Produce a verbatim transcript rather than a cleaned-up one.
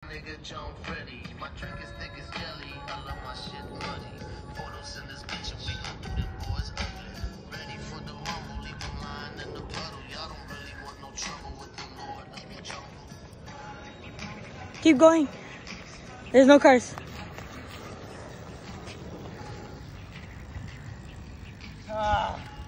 nigga John Freddy. My drink is thick as jelly. I love my shit muddy. Photos in this bitch and we gon' do them boys ugly. Ready for the rumble, leave them lying in the puddle. Y'all don't really want no trouble with the Lord of the jungle. Keep going. There's no cars. Ah.